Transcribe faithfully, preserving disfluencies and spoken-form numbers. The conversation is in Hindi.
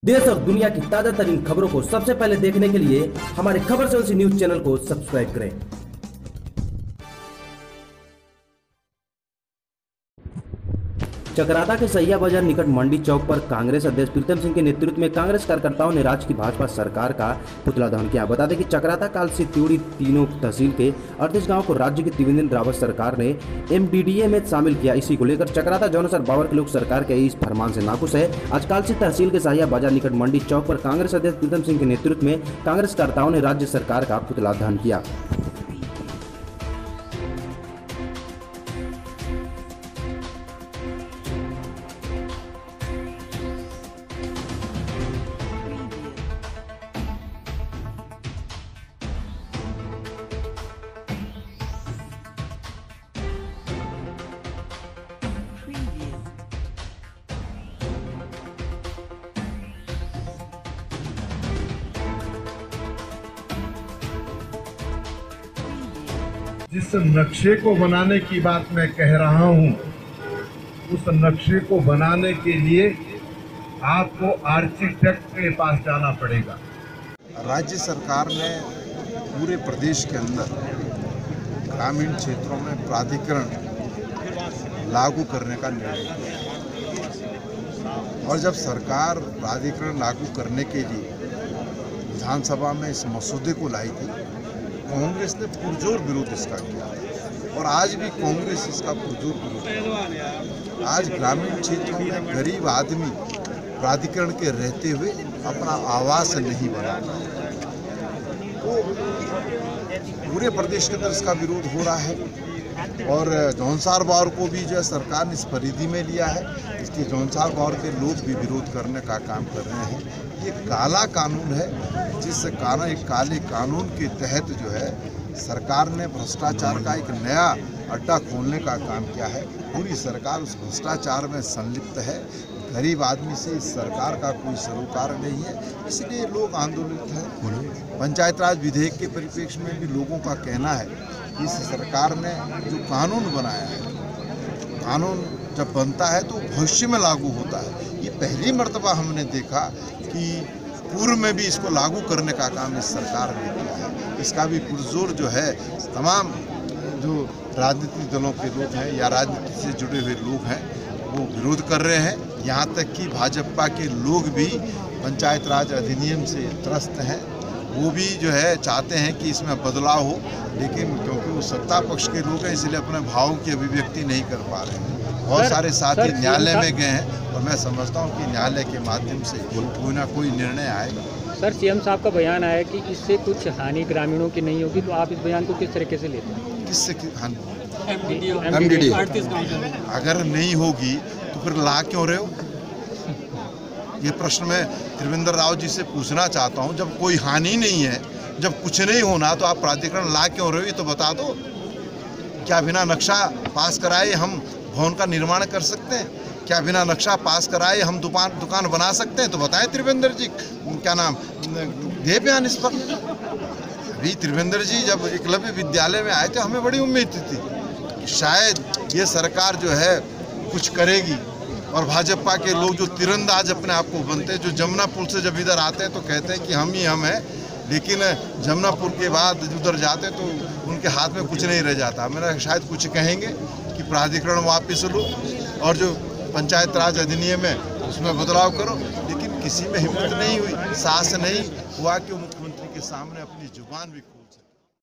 देश और दुनिया की ताजा तरीन खबरों को सबसे पहले देखने के लिए हमारे खबर से न्यूज चैनल को सब्सक्राइब करें। चकराता के सैया बाजार निकट मंडी चौक पर कांग्रेस अध्यक्ष प्रीतम सिंह के नेतृत्व में कांग्रेस कार्यकर्ताओं ने राज्य की भाजपा सरकार का पुतला दहन किया। बता दें कि चकराता काल से त्योड़ी तीनों तहसील के अड़तीस गांव को राज्य की त्रिवेंद्र रावत सरकार ने एमडीडीए में शामिल किया। इसी को लेकर चकराता जौनसर बावर के लोग सरकार के इस फरमान से नाखुश है। आज कालसी तहसील के सैया बाजार निकट मंडी चौक पर कांग्रेस अध्यक्ष प्रीतम सिंह के नेतृत्व में कांग्रेस कार्यकर्ताओं ने राज्य सरकार का पुतला दहन किया। जिस नक्शे को बनाने की बात मैं कह रहा हूं, उस नक्शे को बनाने के लिए आपको आर्किटेक्ट के पास जाना पड़ेगा। राज्य सरकार ने पूरे प्रदेश के अंदर ग्रामीण क्षेत्रों में प्राधिकरण लागू करने का निर्णय किया और जब सरकार प्राधिकरण लागू करने के लिए विधानसभा में इस मसौदे को लाई थी, कांग्रेस ने पुरजोर विरोध इसका किया और आज भी कांग्रेस इसका पुरजोर विरोध किया। आज ग्रामीण क्षेत्रों में गरीब आदमी प्राधिकरण के रहते हुए अपना आवास नहीं बना, तो पूरे प्रदेश के अंदर इसका विरोध हो रहा है और जौनसार बावर को भी जो है सरकार ने इस परिधि में लिया है। इसके जौनसार बावर के लोग भी विरोध करने का काम कर रहे हैं। ये काला कानून है, जिस कानून एक काले कानून के तहत जो है सरकार ने भ्रष्टाचार का एक नया अड्डा खोलने का काम किया है। पूरी सरकार उस भ्रष्टाचार में संलिप्त है। गरीब आदमी से इस सरकार का कोई सरोकार नहीं है, इसलिए लोग आंदोलित हैं। पंचायत राज विधेयक के परिप्रेक्ष्य में भी लोगों का कहना है कि इस सरकार ने जो कानून बनाया है, कानून जब बनता है तो भविष्य में लागू होता है। ये पहली मर्तबा हमने देखा कि पूर्व में भी इसको लागू करने का काम इस सरकार ने किया है। इसका भी पुरजोर जो है तमाम जो राजनीतिक दलों के लोग हैं या राजनीति से जुड़े हुए लोग हैं वो विरोध कर रहे हैं। यहाँ तक कि भाजपा के लोग भी पंचायत राज अधिनियम से त्रस्त हैं, वो भी जो है चाहते हैं कि इसमें बदलाव हो, लेकिन क्योंकि वो सत्ता पक्ष के लोग हैं इसलिए अपने भावों की अभिव्यक्ति नहीं कर पा रहे हैं। बहुत सारे साथी न्यायालय में गए हैं और मैं समझता हूं कि न्यायालय के माध्यम से कोई ना कोई निर्णय आएगा। सर, सीएम साहब का बयान आया कि इससे कुछ हानि ग्रामीणों की नहीं होगी, तो आप इस बयान को किस तरीके से लेते हैं? किससे हानि? एमडीडी अगर नहीं होगी तो फिर ला क्यों रहे हो? ये प्रश्न मैं त्रिवेंद्र रावत जी से पूछना चाहता हूँ। जब कोई हानि नहीं है, जब कुछ नहीं होना, तो आप प्राधिकरण ला क्यों रहे हो? ये तो बता दो। क्या बिना नक्शा पास कराए हम भवन का निर्माण कर सकते हैं? क्या बिना नक्शा पास कराए हम दुकान दुकान बना सकते हैं? तो बताएं त्रिवेंद्र जी, क्या नाम दे बयान इस पर। अभी त्रिवेंद्र जी जब एकलव्य विद्यालय में आए थे, हमें बड़ी उम्मीद थी कि शायद ये सरकार जो है कुछ करेगी और भाजपा के लोग जो तीरंदाज अपने आप को बनते हैं, जो जमुना पुल से जब इधर आते हैं तो कहते हैं कि हम ही हम हैं, लेकिन जमुना पुल के बाद उधर जाते तो उनके हाथ में कुछ नहीं रह जाता। मेरा शायद कुछ कहेंगे कि प्राधिकरण वापस लो और जो पंचायत राज अधिनियम है उसमें बदलाव करो, लेकिन किसी में हिम्मत नहीं हुई, साहस नहीं हुआ कि वो मुख्यमंत्री के सामने अपनी जुबान भी खोल सके।